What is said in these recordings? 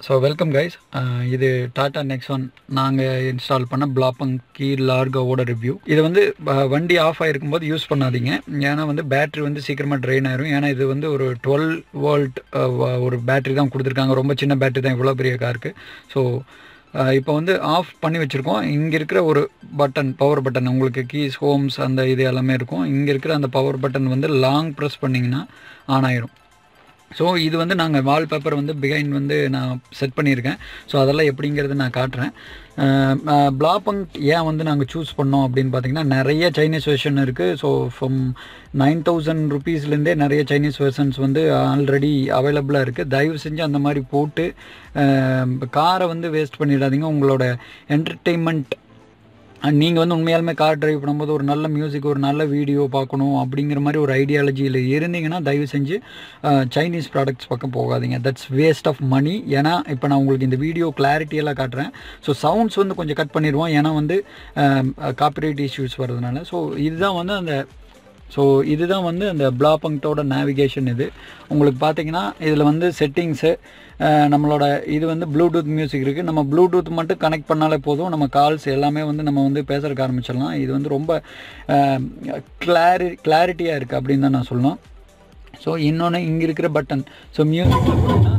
So welcome guys. இது Tata Nexon நாங்கள் install பண்ண Blaupunkt Keylargoவோட ரிவ்யூ. இது வந்து வண்டி ஆஃப் ஆகிருக்கும்போது யூஸ் பண்ணாதீங்க. ஏன்னா வந்து பேட்ரி வந்து சீக்கிரமாக ட்ரெயின் ஆயிரும். ஏன்னா இது வந்து ஒரு 12 வோல்ட் ஒரு பேட்ரி தான் கொடுத்துருக்காங்க. ரொம்ப சின்ன பேட்ரி தான் இவ்வளோ பெரிய காருக்கு. ஸோ இப்போ வந்து ஆஃப் பண்ணி வச்சுருக்கோம். இங்கே இருக்கிற ஒரு பட்டன், பவர் பட்டன், உங்களுக்கு கீஸ், ஹோம்ஸ் அந்த இது எல்லாமே இருக்கும். இங்கே இருக்கிற அந்த பவர் பட்டன் வந்து லாங் ப்ரெஸ் பண்ணிங்கன்னா ஆன் ஆயிரும். ஸோ இது வந்து நாங்கள் வால்பேப்பர் வந்து பிஹைண்ட் வந்து நான் செட் பண்ணியிருக்கேன். ஸோ அதெல்லாம் எப்படிங்கிறது நான் காட்டுறேன். Blaupunkt ஏன் வந்து நாங்கள் சூஸ் பண்ணோம் அப்படின்னு பார்த்தீங்கன்னா, நிறைய சைனீஸ் வெர்ஷன் இருக்குது. ஸோ ஃப்ரம் 9000 ருபீஸ்லேருந்தே நிறைய சைனீஸ் வெர்ஷன்ஸ் வந்து ஆல்ரெடி அவைலபிளாக இருக்குது. தயவு செஞ்சு அந்த மாதிரி போட்டு காரை வந்து வேஸ்ட் பண்ணிடாதீங்க. உங்களோட என்டர்டெயின்மெண்ட் நீங்கள் வந்து உண்மையாலுமே கார் ட்ரைவ் பண்ணும்போது ஒரு நல்ல மியூசிக், ஒரு நல்ல வீடியோ பார்க்கணும் அப்படிங்கிற மாதிரி ஒரு ஐடியாலஜியில் இருந்தீங்கன்னா தயவு செஞ்சு சைனீஸ் ப்ராடக்ட்ஸ் பக்கம் போகாதீங்க. That's waste of money. ஏன்னா இப்போ நான் உங்களுக்கு இந்த வீடியோ கிளாரிட்டியெல்லாம் காட்டுறேன். ஸோ சவுண்ட்ஸ் வந்து கொஞ்சம் கட் பண்ணிடுவோம். ஏன்னா வந்து காப்பிரைட் இஷ்யூஸ் வர்றதுனால. இதுதான் வந்து அந்த Blaupunktோட நேவிகேஷன். இது உங்களுக்கு பார்த்தீங்கன்னா இதில் வந்து செட்டிங்ஸு, நம்மளோட இது வந்து ப்ளூடூத் மியூசிக் இருக்குது. நம்ம ப்ளூடூத் மட்டும் கனெக்ட் பண்ணாலே போதும். நம்ம கால்ஸ் எல்லாமே வந்து நம்ம வந்து பேசுறதுக்கு ஆரம்பிச்சிடலாம். இது வந்து ரொம்ப கிளாரிட்டியாக இருக்குது அப்படின்னு தான் நான் சொல்லணும். ஸோ இன்னொன்று இங்கே இருக்கிற பட்டன், ஸோ மியூசிக்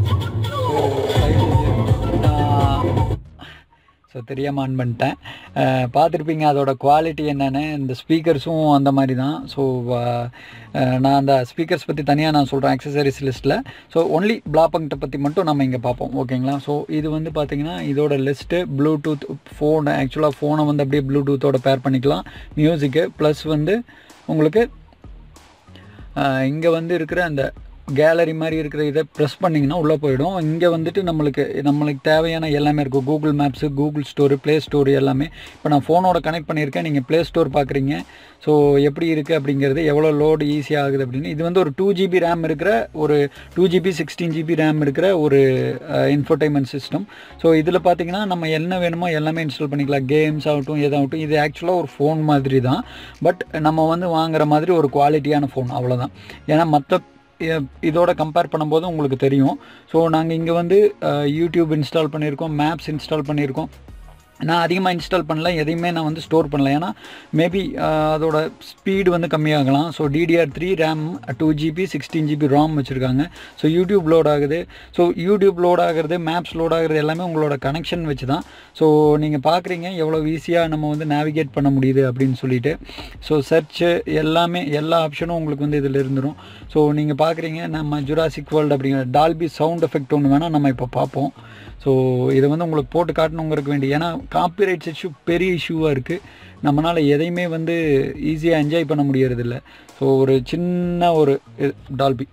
ஸோ தெரியாமல் ஆன் பண்ணிட்டேன். பார்த்துருப்பீங்க அதோட குவாலிட்டி என்னென்னு. இந்த ஸ்பீக்கர்ஸும் அந்த மாதிரி தான். ஸோ நான் அந்த ஸ்பீக்கர்ஸ் பற்றி தனியாக நான் சொல்கிறேன் அக்சசரிஸ் லிஸ்ட்டில். ஸோ ஒன்லி Blaupunkட்டை பற்றி மட்டும் நம்ம இங்கே பார்ப்போம், ஓகேங்களா? ஸோ இது வந்து பார்த்திங்கன்னா இதோட லிஸ்ட்டு ப்ளூடூத் ஃபோன். ஆக்சுவலாக ஃபோனை வந்து அப்படியே ப்ளூடூத்தோட பேர் பண்ணிக்கலாம். மியூசிக்கு ப்ளஸ் வந்து உங்களுக்கு இங்கே வந்து இருக்கிற அந்த கேலரி மாதிரி இருக்கிற இதை ப்ரெஸ் பண்ணிங்கன்னா உள்ளே போயிடும். இங்கே வந்துட்டு நம்மளுக்கு தேவையான எல்லாமே இருக்கும். Google maps, Google store, play store எல்லாமே. இப்போ நான் ஃபோனோட கனெக்ட் பண்ணியிருக்கேன். நீங்கள் ப்ளே ஸ்டோர் பார்க்குறீங்க. ஸோ எப்படி இருக்குது அப்படிங்கிறது, எவ்வளோ லோடு ஈஸியாக ஆகுது அப்படின்னு. இது வந்து ஒரு 2 GB ரேம் இருக்கிற, ஒரு 2 GB 16 GB ரேம் இருக்கிற ஒரு இன்ஃபோர்டைன்மெண்ட் சிஸ்டம். ஸோ இதில் பார்த்தீங்கன்னா நம்ம என்ன வேணுமோ எல்லாமே இன்ஸ்டால் பண்ணிக்கலாம். கேம்ஸ் ஆகட்டும், எதாகட்டும். இது ஆக்சுவலாக ஒரு ஃபோன் மாதிரி தான். பட் நம்ம வந்து வாங்குற மாதிரி ஒரு குவாலிட்டியான ஃபோன், அவ்வளோதான். ஏன்னா மற்ற இதோட கம்பேர் பண்ணும்போது உங்களுக்கு தெரியும். ஸோ நாங்கள் இங்கே வந்து யூடியூப் இன்ஸ்டால் பண்ணியிருக்கோம், மேப்ஸ் இன்ஸ்டால் பண்ணியிருக்கோம். நான் அதிகமாக இன்ஸ்டால் பண்ணல, எதையுமே நான் வந்து ஸ்டோர் பண்ணல. ஏன்னா மேபி அதோட ஸ்பீடு வந்து கம்மியாகலாம். So DDR3 RAM, 2 GB 16 GB ROM வச்சுருக்காங்க. ஸோ யூடியூப் லோட் ஆகுது. ஸோ யூடியூப் லோட் ஆகிறது, மேப்ஸ் லோட் ஆகிறது எல்லாமே உங்களோட கனெக்ஷன் வச்சு தான். ஸோ நீங்கள் பார்க்குறீங்க எவ்வளோ ஈஸியாக நம்ம வந்து நேவிகேட் பண்ண முடியுது அப்படின்னு சொல்லிட்டு. ஸோ சர்ச்சு எல்லாமே, எல்லா ஆப்ஷனும் உங்களுக்கு வந்து இதில் இருந்துடும். ஸோ நீங்கள் பார்க்குறீங்க நம்ம ஜுராசிக் வேர்ல்டு அப்படிங்கிற டால்பி சவுண்ட் எஃபெக்ட் ஒன்று வேணால் நம்ம இப்போ பார்ப்போம். ஸோ இதை வந்து உங்களுக்கு போட்டு காட்டணுங்கிறதுக்கு வேண்டி, ஏன்னா காப்பிரைட்ஸ் இஷ்யூ பெரிய இஷ்யூவாக இருக்குது. நம்மளால் எதையுமே வந்து ஈஸியாக என்ஜாய் பண்ண முடியறதில்ல. ஸோ ஒரு சின்ன ஒரு டால்பி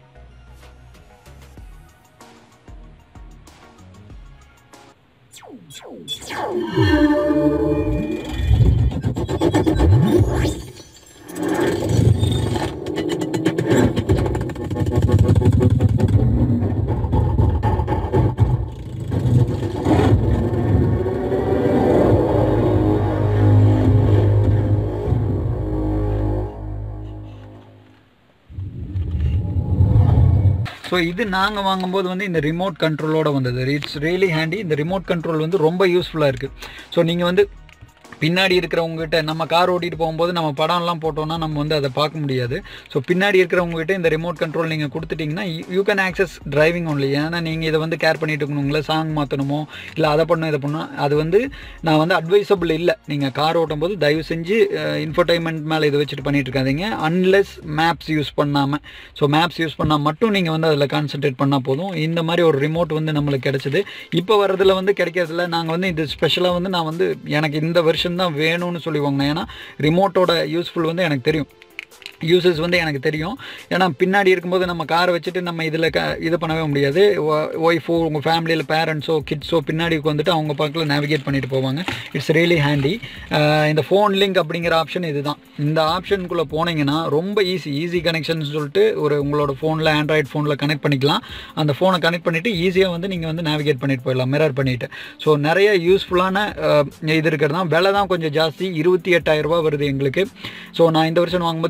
ஸோ இது நாங்கள் வாங்கும்போது வந்து இந்த ரிமோட் கண்ட்ரோலோடு வந்தது. It's really handy. இந்த ரிமோட் கண்ட்ரோல் வந்து ரொம்ப யூஸ்ஃபுல்லாக இருக்குது. ஸோ நீங்கள் வந்து பின்னாடி இருக்கிறவங்ககிட்ட, நம்ம கார் ஓட்டிகிட்டு போகும்போது நம்ம படம்லாம் போட்டோம்னா நம்ம வந்து அதை பார்க்க முடியாது. ஸோ பின்னாடி இருக்கிறவங்ககிட்ட இந்த ரிமோட் கண்ட்ரோல் நீங்கள் கொடுத்துட்டிங்கன்னா you can access driving only. ஏன்னா நீங்கள் இதை வந்து கேர் பண்ணிட்டு இருக்கணுங்களே, சாங் மாற்றணுமோ இல்லை அதை பண்ணணும் இதை பண்ணணும், அது வந்து நான் வந்து அட்வைசபிள் இல்லை. நீங்கள் கார் ஓட்டும் போது தயவு செஞ்சு இன்ஃபோர்டைன்மெண்ட் மேலே இதை வச்சுட்டு பண்ணிட்டு இருக்காதீங்க. அன்லெஸ் மேப்ஸ் யூஸ் பண்ணாமல். ஸோ மேப்ஸ் யூஸ் பண்ணால் மட்டும் நீங்கள் வந்து அதில் கான்சென்ட்ரேட் பண்ணால் போதும். இந்த மாதிரி ஒரு ரிமோட் வந்து நம்மளுக்கு கிடைச்சிது. இப்போ வரதில் வந்து கிடைக்கிறதில்ல. நாங்கள் வந்து இது ஸ்பெஷலாக வந்து நான் வந்து எனக்கு இந்த வருஷம் தான் வேணும்னு சொல்லி வாங்கினேன். ஏன்னா ரிமோட்டோட யூஸ்ஃபுல் வந்து எனக்கு தெரியும், யூசஸ் வந்து எனக்கு தெரியும். ஏன்னா பின்னாடி இருக்கும்போது நம்ம காரை வச்சுட்டு நம்ம இதில் இது பண்ணவே முடியாது. ஒய்ஃபோ, உங்கள் ஃபேமிலியில் பேரண்ட்ஸோ, கிட்ஸோ பின்னாடி வந்துட்டு அவங்க பக்கத்தில் நேவிகேட் பண்ணிட்டு போவாங்க. It's really handy. இந்த ஃபோன் லிங்க் அப்படிங்கிற ஆப்ஷன் இதுதான். இந்த ஆப்ஷனுக்குள்ளே போனீங்கன்னா ரொம்ப ஈஸி கனெக்ஷன் சொல்லிட்டு ஒரு உங்களோட ஃபோனில், ஆண்ட்ராய்டு ஃபோனில் கனெக்ட் பண்ணிக்கலாம். அந்த ஃபோனை கனெக்ட் பண்ணிவிட்டு ஈஸியாக வந்து நீங்கள் வந்து நேவிகேட் பண்ணிட்டு போயிடலாம், மிரர் பண்ணிவிட்டு. ஸோ நிறைய யூஸ்ஃபுல்லான இது இருக்கிறது தான். விலை தான் கொஞ்சம் ஜாஸ்தி, 28,000 ரூபா வருது எங்களுக்கு. ஸோ நான் இந்த வருஷம் வாங்கும்போது 28,000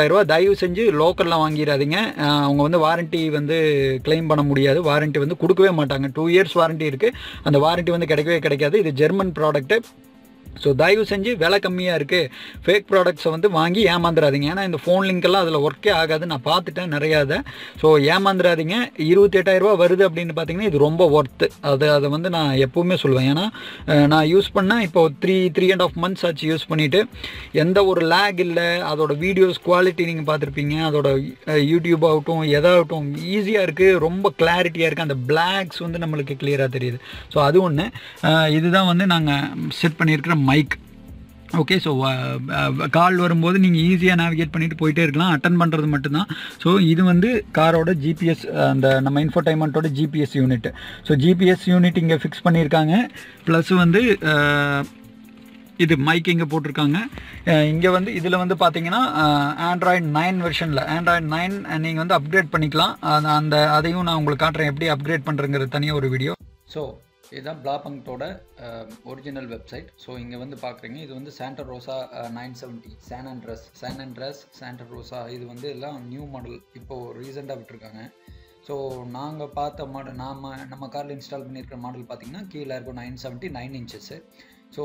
ரூபா. தயவு செஞ்சு லோக்கலில் வாங்கிடாதீங்க. அவங்க வந்து வாரண்ட்டி வந்து கிளைம் பண்ண முடியாது, வாரண்ட்டி வந்து கொடுக்கவே மாட்டாங்க. 2 இயர்ஸ் வாரண்ட்டி இருக்குது, அந்த வாரண்ட்டி வந்து கிடைக்கவே கிடைக்காது. இது ஜெர்மன் ப்ராடக்ட்டு. ஸோ தயவு செஞ்சு விலை கம்மியாக இருக்குது ஃபேக் ப்ராடக்ட்ஸை வந்து வாங்கி ஏமாந்துடாதீங்க. ஏன்னா இந்த ஃபோன் லிங்க்கெல்லாம் அதில் ஒர்க்கே ஆகாது, நான் பார்த்துட்டேன் நிறையா அதை. ஸோ ஏமாந்துடாதீங்க. 28,000 ரூபா வருது அப்படின்னு பார்த்தீங்கன்னா இது ரொம்ப ஒர்த்து. அதை வந்து நான் எப்போவுமே சொல்லுவேன். ஏன்னா நான் யூஸ் பண்ணேன் இப்போ 3.5 months ஆச்சு யூஸ் பண்ணிவிட்டு. எந்த ஒரு லேக் இல்லை, அதோட வீடியோஸ் குவாலிட்டி நீங்கள் பார்த்துருப்பீங்க, அதோட யூடியூப் ஆகட்டும் எதாகட்டும் ஈஸியாக இருக்குது, ரொம்ப கிளாரிட்டியாக இருக்குது. அந்த பிளாக்ஸ் வந்து நம்மளுக்கு கிளியராக தெரியுது. ஸோ அது ஒன்று. இதுதான் வந்து நாங்கள் செட் பண்ணியிருக்கிற மைக். ஓகே, ஸோ கால் வரும்போது நீங்கள் ஈஸியாக நேவிகேட் பண்ணிவிட்டு போயிட்டே இருக்கலாம், அட்டன் பண்ணுறது மட்டும்தான். ஸோ இது வந்து காரோட ஜிபிஎஸ், அந்த நம்ம இன்ஃபோடைன்மெண்ட்டோட GPS unit. So GPS unit இங்கே ஃபிக்ஸ் பண்ணியிருக்காங்க. ப்ளஸ் வந்து இது மைக் இங்கே போட்டிருக்காங்க. இங்கே வந்து இதில் வந்து பார்த்தீங்கன்னா ஆண்ட்ராய்டு 9 வெர்ஷனில் ஆண்ட்ராய்டு 9 நீங்கள் வந்து அப்கிரேட் பண்ணிக்கலாம். அதையும் நான் உங்களுக்கு காட்டுறேன் எப்படி அப்கிரேட் பண்ணுறங்கிறது தனியாக ஒரு வீடியோ. ஸோ இதுதான் பிளாபங்க்டோட ஒரிஜினல் வெப்சைட். ஸோ இங்கே வந்து பார்க்குறீங்க, இது வந்து Santa Rosa 970 San Andres Santa Rosa. இது வந்து எல்லாம் நியூ மாடல், இப்போது ரீசெண்டாக விட்டுருக்காங்க. ஸோ நாங்கள் பார்த்த மாடல், நம்ம காரில் இன்ஸ்டால் பண்ணியிருக்கிற மாடல் பார்த்திங்கன்னா கீலார்கோ 970 9 inches. ஸோ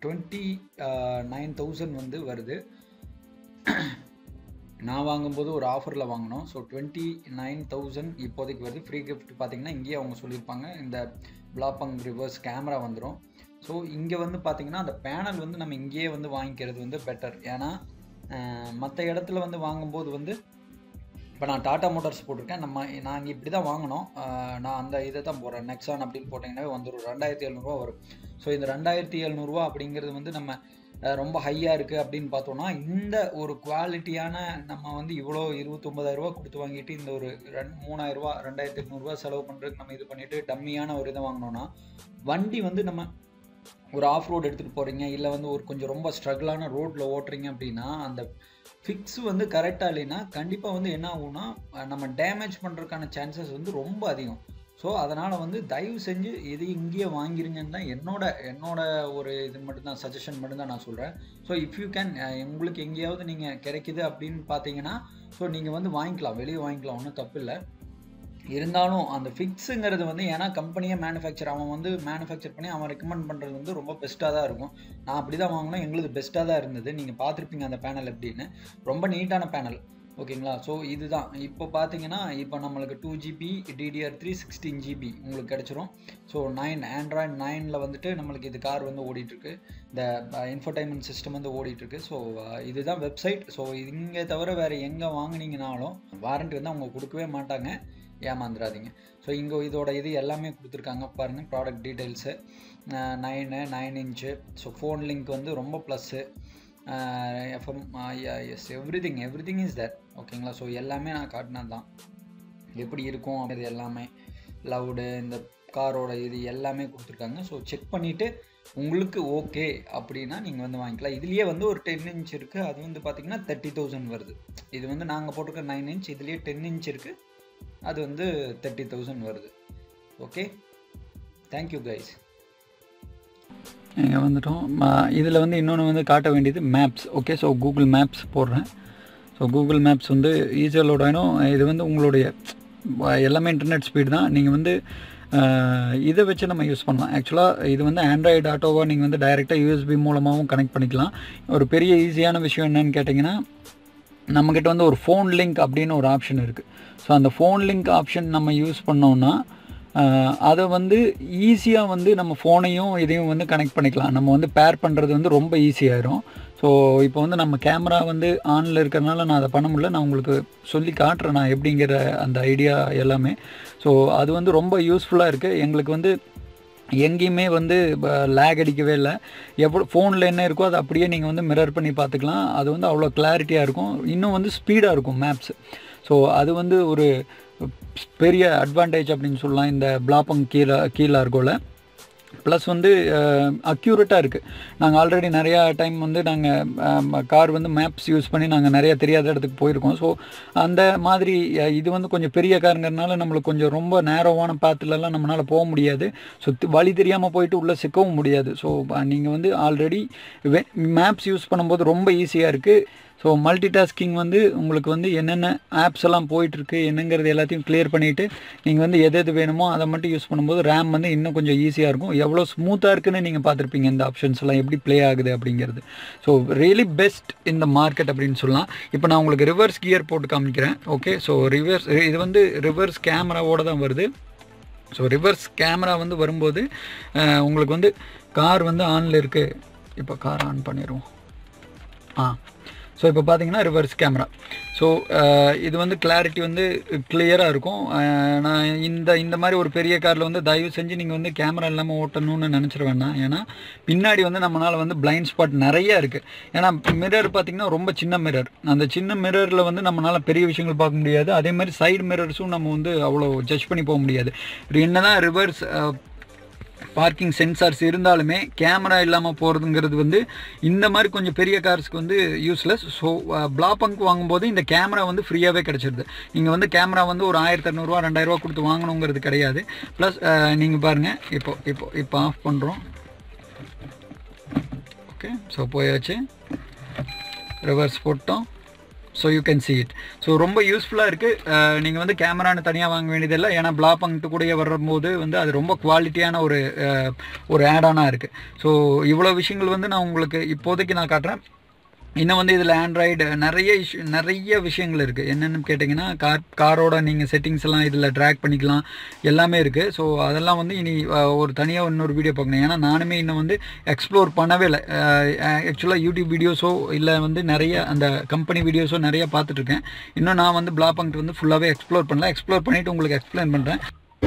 29,000 வந்து வருது. நான் வாங்கும்போது ஒரு ஆஃபரில் வாங்கினோம். ஸோ 29,000 இப்போதைக்கு வருது. ஃப்ரீ கிஃப்ட் பார்த்திங்கன்னா இங்கேயே அவங்க சொல்லியிருப்பாங்க, இந்த பிளாபங்க் ரிவர்ஸ் கேமரா வந்துடும். ஸோ இங்கே வந்து பார்த்திங்கன்னா அந்த பேனல் வந்து நம்ம இங்கேயே வந்து வாங்கிக்கிறது வந்து பெட்டர். ஏன்னா மற்ற இடத்துல வந்து வாங்கும்போது வந்து இப்போ நான் டாடா மோட்டார்ஸ் போட்டிருக்கேன், நாங்கள் இப்படி தான் வாங்கினோம். நான் அந்த இதை தான் போடுறேன், நெக்ஸான் அப்படின்னு போட்டிங்கன்னாவே வந்துடும், 2,700 ரூபா வரும். ஸோ இந்த 2,700 ரூபா அப்படிங்கிறது வந்து நம்ம ரொம்ப ஹையாக இருக்குது அப்படின்னு பார்த்தோன்னா, இந்த ஒரு குவாலிட்டியான நம்ம வந்து இவ்வளோ 29,000 ரூபா கொடுத்து வாங்கிட்டு இந்த ஒரு 3,000 ரூபா 2,800 ரூபா செலவு பண்ணுறதுக்கு நம்ம இது பண்ணிவிட்டு டம்மியான ஒரு இதை வாங்கினோன்னா, வண்டி வந்து நம்ம ஒரு ஆஃப் ரோடு எடுத்துகிட்டு போகிறீங்க, இல்லை வந்து ஒரு கொஞ்சம் ரொம்ப ஸ்ட்ரகிளான ரோட்டில் ஓட்டுறீங்க அப்படின்னா, அந்த ஃபிக்ஸ் வந்து கரெக்டாக இல்லைன்னா கண்டிப்பாக வந்து என்ன ஆகும்னா நம்ம டேமேஜ் பண்ணுறதுக்கான சான்சஸ் வந்து ரொம்ப அதிகம். ஸோ அதனால் வந்து தயவு செஞ்சு இது இங்கேயே வாங்கிருங்கன்னு தான் என்னோட ஒரு இது மட்டும்தான், சஜஷன் மட்டும்தான் நான் சொல்கிறேன். ஸோ இஃப் யூ கேன், உங்களுக்கு எங்கேயாவது நீங்கள் கிடைக்குது அப்படின்னு பார்த்தீங்கன்னா ஸோ நீங்கள் வந்து வாங்கிக்கலாம், வெளியே வாங்கிக்கலாம், ஒன்றும் தப்பு இல்லை. இருந்தாலும் அந்த ஃபிக்ஸுங்கிறது வந்து ஏன்னா கம்பெனியை அவன் வந்து மேனுஃபேக்சர் பண்ணி அவன் ரெக்கமெண்ட் பண்ணுறது வந்து ரொம்ப பெஸ்ட்டாக தான் இருக்கும். நான் அப்படி தான் வாங்கினேன், எங்களுக்கு பெஸ்ட்டாக தான் இருந்தது. நீங்கள் பார்த்துருப்பீங்க அந்த பேனல் எப்படின்னு, ரொம்ப நீட்டான பேனல். ஓகேங்களா? ஸோ இதுதான் இப்போ பார்த்தீங்கன்னா இப்போ நம்மளுக்கு 2GB DDR3 16GB உங்களுக்கு கிடச்சிரும். ஸோ ஆண்ட்ராய்டு 9 வந்துட்டு நம்மளுக்கு இது கார் வந்து ஓடிட்டுருக்கு, இந்த இன்ஃபோடைன்மெண்ட் சிஸ்டம் வந்து ஓடிட்டுருக்கு. ஸோ இதுதான் வெப்சைட். ஸோ இங்கே தவிர வேறு எங்கே வாங்கினீங்கனாலும் வாரண்ட்டி வந்து அவங்க கொடுக்கவே மாட்டாங்க, ஏமாந்துடாதீங்க. ஸோ இங்கே இதோட இது எல்லாமே கொடுத்துருக்காங்க பாருங்கள், product details 9 inch. So phone link வந்து ரொம்ப plus, FM, yes, everything is that. ஓகேங்களா? ஸோ எல்லாமே நான் காட்டினது தான், எப்படி இருக்கும் அப்படிது எல்லாமே, லவுடு, இந்த காரோட இது எல்லாமே கொடுத்துருக்காங்க. ஸோ செக் பண்ணிவிட்டு உங்களுக்கு ஓகே அப்படின்னா நீங்கள் வந்து வாங்கிக்கலாம். இதுலேயே வந்து ஒரு 10 inch இருக்குது, அது வந்து பார்த்திங்கன்னா 30,000 வருது. இது வந்து நாங்கள் போட்டிருக்க 9 inch, இதுலேயே 10 inch இருக்குது, அது வந்து 30,000 வருது. Okay, thank you guys. இங்கே வந்துட்டோம். இதில் வந்து இன்னொன்று வந்து காட்ட வேண்டியது maps. Okay, so Google maps போடுறேன். ஸோ கூகுள் மேப்ஸ் வந்து ஈஸியாக லோட் ஆகிடும். இது வந்து உங்களுடைய எல்லாமே இன்டர்நெட் ஸ்பீடு தான். நீங்கள் வந்து இதை வச்சு நம்ம யூஸ் பண்ணலாம். ஆக்சுவலாக இது வந்து ஆண்ட்ராய்டு ஆட்டோவாக நீங்கள் வந்து டைரெக்டாக யூஎஸ்பி மூலமாகவும் கனெக்ட் பண்ணிக்கலாம். ஒரு பெரிய ஈஸியான விஷயம் என்னன்னு கேட்டிங்கன்னா, நம்மக்கிட்ட வந்து ஒரு ஃபோன் லிங்க் அப்படின்னு ஒரு ஆப்ஷன் இருக்குது. ஸோ அந்த ஃபோன் லிங்க் ஆப்ஷன் நம்ம யூஸ் பண்ணோம்னா அதை வந்து ஈஸியாக வந்து நம்ம ஃபோனையும் இதையும் வந்து கனெக்ட் பண்ணிக்கலாம். நம்ம வந்து பேர் பண்ணுறது வந்து ரொம்ப ஈஸியாகிடும். ஸோ இப்போ வந்து நம்ம கேமரா வந்து ஆனில் இருக்கிறதுனால நான் அதை பண்ண முடியல, நான் உங்களுக்கு சொல்லி காட்டுறேன் நான் எப்படிங்கிற அந்த ஐடியா எல்லாமே. ஸோ அது வந்து ரொம்ப யூஸ்ஃபுல்லாக இருக்குது. எங்களுக்கு வந்து எங்கேயுமே வந்து லேக் அடிக்கவே இல்லை. எவ்வளோ ஃபோனில் என்ன இருக்கோ அதை அப்படியே நீங்கள் வந்து மிரர் பண்ணி பார்த்துக்கலாம். அது வந்து அவ்வளோ கிளாரிட்டியாக இருக்கும், இன்னும் வந்து ஸ்பீடாக இருக்கும் மேப்ஸ். ஸோ அது வந்து ஒரு பெரிய அட்வான்டேஜ் அப்படின்னு சொல்லலாம் இந்த பிளாபங்க் கீலார்கோவில். ப்ளஸ் வந்து அக்யூரேட்டாக இருக்குது. நாங்கள் ஆல்ரெடி நிறையா டைம் வந்து நாங்கள் கார் வந்து மேப்ஸ் யூஸ் பண்ணி நாங்கள் நிறையா தெரியாத இடத்துக்கு போயிருக்கோம். ஸோ அந்த மாதிரி இது வந்து கொஞ்சம் பெரிய காருங்கிறதுனால நம்மளுக்கு கொஞ்சம் ரொம்ப நேரோவான பாத்துலலாம் நம்மளால் போக முடியாது. ஸோ வழி தெரியாமல் போயிட்டு உள்ளே சிக்கவும் முடியாது. ஸோ நீங்கள் வந்து ஆல்ரெடி மேப்ஸ் யூஸ் பண்ணும்போது ரொம்ப ஈஸியாக இருக்குது. ஸோ மல்டி டாஸ்கிங் வந்து உங்களுக்கு வந்து என்னென்ன ஆப்ஸ் எல்லாம் போயிட்டுருக்கு என்னங்கிறது எல்லாத்தையும் கிளியர் பண்ணிவிட்டு நீங்கள் வந்து எது வேணுமோ அதை மட்டும் யூஸ் பண்ணும்போது ரேம் வந்து இன்னும் கொஞ்சம் ஈஸியாக இருக்கும். எவ்வளோ ஸ்மூத்தாக இருக்குன்னு நீங்கள் பார்த்துருப்பீங்க இந்த ஆப்ஷன்ஸ் எல்லாம் எப்படி ப்ளே ஆகுது அப்படிங்கிறது. ஸோ ரியலி பெஸ்ட் இந்த மார்க்கெட் அப்படின்னு சொல்லலாம். இப்போ நான் உங்களுக்கு ரிவர்ஸ் கியர் போட்டு காமிக்கிறேன். ஓகே, ஸோ இது வந்து ரிவர்ஸ் கேமராவோடு தான் வருது. ஸோ ரிவர்ஸ் கேமரா வந்து வரும்போது உங்களுக்கு வந்து கார் வந்து ஆனில் இருக்குது. இப்போ கார் ஆன் பண்ணிடுவோம். ஸோ இப்போ பார்த்தீங்கன்னா ரிவர்ஸ் கேமரா. ஸோ இது வந்து கிளாரிட்டி வந்து கிளியராக இருக்கும். நான் இந்த மாதிரி ஒரு பெரிய காரில் வந்து தயவு செஞ்சு நீங்கள் வந்து கேமரா இல்லாமல் ஓட்டணும்னு நினச்சிட வேண்டாம். ஏன்னா பின்னாடி வந்து நம்மளால் வந்து பிளைண்ட் ஸ்பாட் நிறையா இருக்குது. ஏன்னா மிரர் பார்த்திங்கன்னா ரொம்ப சின்ன மிரர். அந்த சின்ன மிரரில் வந்து நம்மளால் பெரிய விஷயங்கள் பார்க்க முடியாது. அதே மாதிரி சைடு மிரர்ஸும் நம்ம வந்து அவ்வளோ ஜட்ஜ் பண்ணி போக முடியாது. என்ன தான் ரிவர்ஸ் பார்க்கிங் சென்சார்ஸ் இருந்தாலுமே கேமரா இல்லாமல் போகிறதுங்கிறது வந்து இந்த மாதிரி கொஞ்சம் பெரிய கார்ஸ்க்கு வந்து யூஸ்லெஸ். ஸோ பிளாபங்க் வாங்கும்போது இந்த கேமரா வந்து ஃப்ரீயாகவே கிடச்சிருது. நீங்கள் வந்து கேமரா வந்து ஒரு 1500 2000 கொடுத்து வாங்கணுங்கிறது கிடையாது. ப்ளஸ் நீங்கள் பாருங்கள், இப்போ ஆஃப் பண்ணுறோம். ஓகே, ஸோ போயாச்சு, ரிவர்ஸ் போட்டோம். So you can see it. So ரொம்ப யூஸ்ஃபுல்லாக இருக்குது. நீங்கள் வந்து கேமரான்னு தனியாக வாங்க வேண்டியதில்லை. ஏன்னா பிளாபங்க்ட்டு கூட வரும்போது வந்து அது ரொம்ப குவாலிட்டியான ஒரு ஆடானாக இருக்குது. ஸோ இவ்வளோ விஷயங்கள் வந்து நான் உங்களுக்கு இப்போதைக்கு நான் காட்டுறேன். இன்னும் வந்து இதில் ஆண்ட்ராய்டு நிறைய விஷயங்கள் இருக்குது. என்னென்னு கேட்டிங்கன்னா காரோட நீங்கள் செட்டிங்ஸ் எல்லாம் இதில் ட்ராக் பண்ணிக்கலாம், எல்லாமே இருக்குது. ஸோ அதெல்லாம் வந்து இனி ஒரு தனியாக இன்னொரு வீடியோ பார்க்கணும். ஏன்னா நானுமே இன்னும் வந்து எக்ஸ்ப்ளோர் பண்ணவே இல்லை. ஆக்சுவலாக யூடியூப் வீடியோஸோ இல்லை வந்து நிறைய அந்த கம்பெனி வீடியோஸோ நிறையா பார்த்துட்ருக்கேன். இன்னும் நான் வந்து பிளாபங்க் வந்து ஃபுல்லாகவே எக்ஸ்ப்ளோர் பண்ணல. எக்ஸ்ப்ளோர் பண்ணிவிட்டு உங்களுக்கு எக்ஸ்பிளைன் பண்ணுறேன்.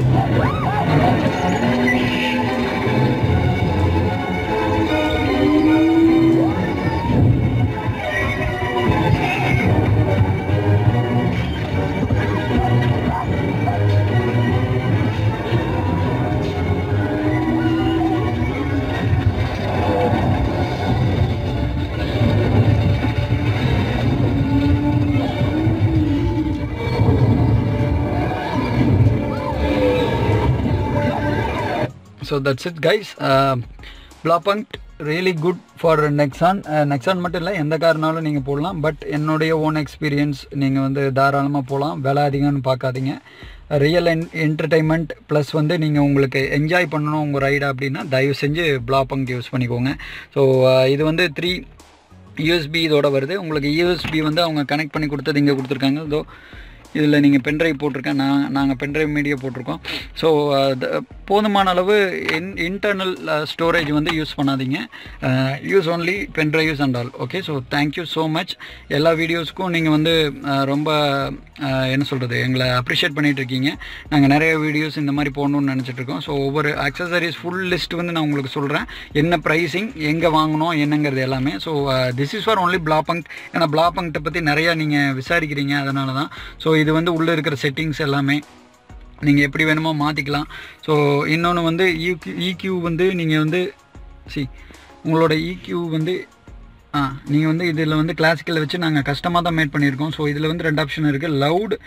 So that's it guys. Blaupunkt really good for Nexon. Nexon மட்டும் இல்லை, எந்த கார்னாலும் நீங்கள் போடலாம். பட் என்னுடைய ஓன் எக்ஸ்பீரியன்ஸ் நீங்கள் வந்து தாராளமாக போகலாம். விலை அதிகம்னு பார்க்காதீங்க. ரியல் என்டர்டைன்மெண்ட் ப்ளஸ் வந்து நீங்கள் உங்களுக்கு என்ஜாய் பண்ணணும் உங்கள் ரைடு அப்படின்னா தயவு செஞ்சு Blaupunkt யூஸ் பண்ணிக்கோங்க. ஸோ இது வந்து 3 USB இதோட வருது. உங்களுக்கு USB வந்து அவங்க கனெக்ட் பண்ணி கொடுத்தது இங்கே கொடுத்துருக்காங்க. இதோ இதில் நீங்கள் பென்ட்ரைவ் போட்டிருக்கேன், நாங்கள் பென்ட்ரைவ் மீடியா போட்டிருக்கோம். ஸோ போதுமான அளவு இன்டர்னல் ஸ்டோரேஜ் வந்து யூஸ் பண்ணாதீங்க. Use only pendrives and all. Okay, so thank you so much. எல்லா வீடியோஸ்க்கும் நீங்கள் வந்து ரொம்ப என்ன சொல்கிறது, எங்களை அப்ரிஷியேட் பண்ணிகிட்ருக்கீங்க. நாங்கள் நிறைய வீடியோஸ் இந்த மாதிரி போடணுன்னு நினச்சிட்ருக்கோம். ஸோ ஒவ்வொரு அக்சசரிஸ் ஃபுல் லிஸ்ட் வந்து நான் உங்களுக்கு சொல்கிறேன். என்ன ப்ரைஸிங், எங்கே வாங்கணும், என்னங்கிறது எல்லாமே. So this is for only Blaupunkt. ஏன்னா Blaupunkட்டை பற்றி நிறையா நீங்கள் விசாரிக்கிறீங்க, அதனால தான். ஸோ இது வந்து உள்ளே இருக்கிற செட்டிங்ஸ் எல்லாமே நீங்கள் எப்படி வேணுமோ மாற்றிக்கலாம். ஸோ இன்னொன்று வந்து EQ வந்து நீங்கள் வந்து உங்களோட EQ வந்து நீங்கள் வந்து இதில் வந்து கிளாசிக்கலில் வச்சு நாங்கள் கஸ்டமாக தான் மேட் பண்ணியிருக்கோம். ஸோ இதில் வந்து 2 ஆப்ஷன் இருக்குது.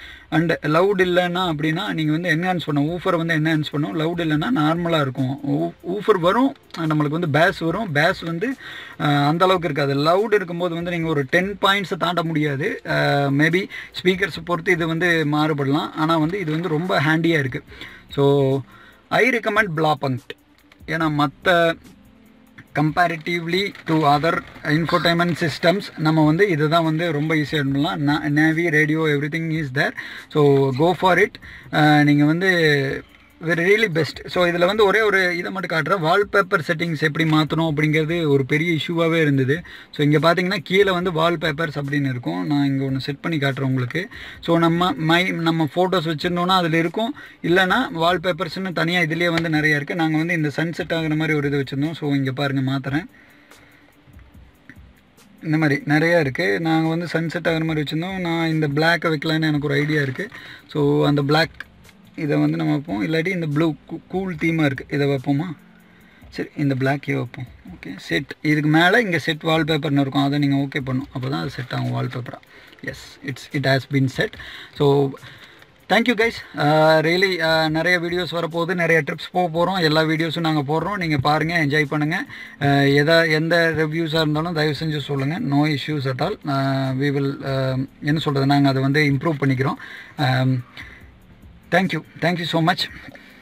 லவுட் இல்லைன்னா அப்படின்னா நீங்கள் வந்து என்ஹான்ஸ் பண்ணணும். ஊஃபரை வந்து என்ஹான்ஸ் பண்ணணும். லவுட் இல்லைன்னா நார்மலாக இருக்கும். ஊஃபர் வரும், நம்மளுக்கு வந்து பேஸ் வரும். பேஸ் வந்து அந்தளவுக்கு இருக்காது. லவுட் இருக்கும்போது வந்து நீங்கள் ஒரு 10 பாயிண்ட்ஸை தாண்ட முடியாது. மேபி ஸ்பீக்கர்ஸை பொறுத்து இது வந்து மாறுபடலாம். ஆனால் வந்து இது வந்து ரொம்ப ஹேண்டியாக இருக்குது. So I recommend Blaupunkt. ஏன்னா மற்ற comparatively to other infotainment systems நம்ம வந்து இதுதான் வந்து ரொம்ப ஈஸியாக பண்ணலாம். Navi, radio, everything is there. So go for it. நீங்கள் வந்து ரியலி பெஸ்ட். ஸோ இதில் வந்து ஒரே ஒரு இதை மட்டும் காட்டுறேன். வால்பேப்பர் செட்டிங்ஸ் எப்படி மாற்றணும் அப்படிங்கிறது ஒரு பெரிய இஷ்யூவாகவே இருந்தது. ஸோ இங்கே பார்த்தீங்கன்னா கீழே வந்து வால்பேப்பர்ஸ் அப்படின்னு இருக்கும். நான் இங்கே ஒன்று செட் பண்ணி காட்டுறேன் உங்களுக்கு. ஸோ நம்ம ஃபோட்டோஸ் வச்சுருந்தோன்னா அதில் இருக்கும். இல்லைனா வால்பேப்பர்ஸ்னு தனியாக இதுலேயே வந்து நிறையா இருக்குது. நாங்கள் வந்து இந்த சன்செட் ஆகிற மாதிரி ஒரு இது வச்சுருந்தோம். ஸோ இங்கே பாருங்கள், மாற்றுறேன். இந்த மாதிரி நிறையா இருக்குது. நாங்கள் வந்து சன்செட் ஆகிற மாதிரி வச்சுருந்தோம். நான் இந்த பிளாக்கை வைக்கலான்னு எனக்கு ஒரு ஐடியா இருக்குது. ஸோ அந்த பிளாக் இதை வந்து நம்ம வைப்போம். இல்லாட்டி இந்த ப்ளூ கூல் தீமாக இருக்குது, இதை வைப்போமா? சரி, இந்த பிளாக்கே வைப்போம். Okay, set. இதுக்கு மேலே இங்கே செட் வால்பேப்பர்னு இருக்கும். அதை நீங்கள் ஓகே பண்ணும். அப்போ தான் அது செட் ஆகும் வால்பேப்பராக. Yes, it has been set. So thank you guys. Really நிறைய வீடியோஸ் வரப்போகுது, நிறைய ட்ரிப்ஸ் போக போகிறோம். எல்லா வீடியோஸும் நாங்கள் போடுறோம், நீங்கள் பாருங்கள், என்ஜாய் பண்ணுங்கள். எந்த ரிவ்யூஸாக இருந்தாலும் தயவு செஞ்சு சொல்லுங்கள். No issues at all. We will என்ன சொல்கிறது, நாங்கள் அதை வந்து இம்ப்ரூவ் பண்ணிக்கிறோம். Thank you so much.